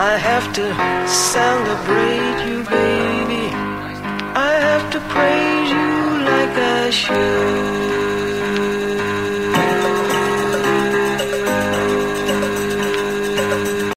I have to celebrate you, baby. I have to praise you like I should.